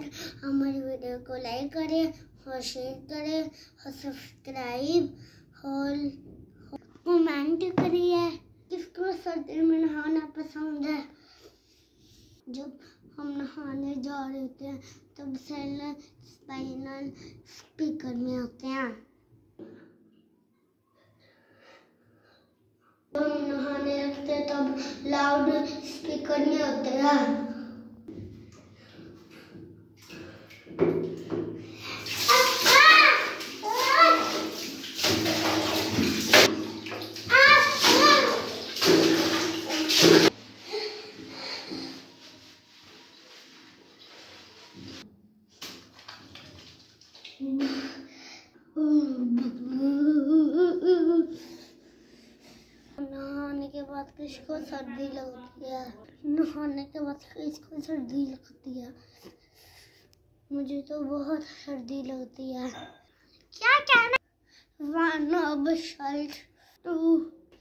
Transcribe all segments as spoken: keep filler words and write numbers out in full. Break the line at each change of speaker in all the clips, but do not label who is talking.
हमारी वीडियो को लाइक करें और शेयर करें और सब्सक्राइब और कमेंट करिए। किसको सर्दी में नहाना पसंद है? जब हम नहाने जा रहे थे तब सेल स्पाइनल स्पीकर में होते हैं। जब हम नहाने लगते तब लाउड स्पीकर में होते हैं। नहाने के बाद किसको सर्दी लगती है? नहाने के बाद किसको सर्दी लगती है? मुझे तो बहुत सर्दी लगती है। क्या कहना? वन अब शर्ट टू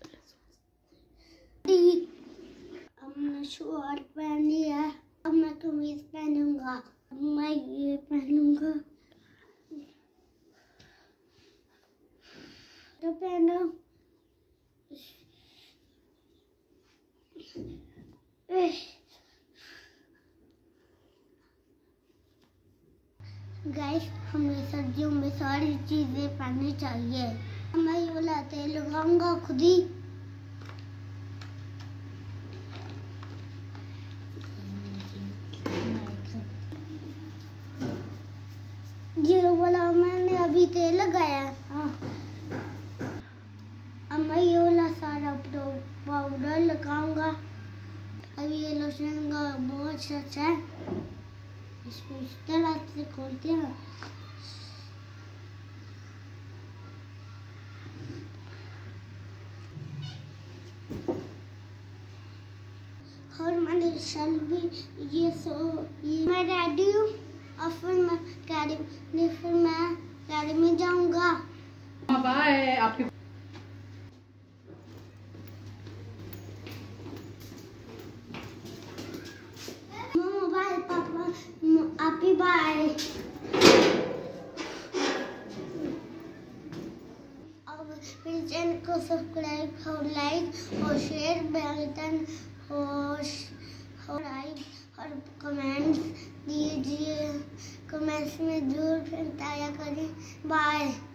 अब मैं शर्ट पहन लिया है। अब मैं कमीज पहनूंगा। अब मैं ये पहनूंगा तो पहनो। गाइस, हमें सर्दियों में सारी चीजें पहननी चाहिए। मैं ये वाला तेल लगाऊंगा खुद ही। ये वाला मैंने अभी तेल लगाया। हाँ, अब मैं ये वाला सारा पाउडर लगाऊंगा। अब ये लोशन का बहुत अच्छा है। इसको इस तरह से खोलते हैं। और मैंने शल भी ये सो ये मैं रेडी हूँ और फिर मैं अकेडमी फिर मैं अकेडमी जाऊँगा।
बाय। आपकी
बाय पापा, आपी बाय। अब मेरे चैनल को सब्सक्राइब और लाइक और शेयर बेल बटन और लाइक और कमेंट्स दीजिए। कमेंट्स में जरूर बताया करें। बाय।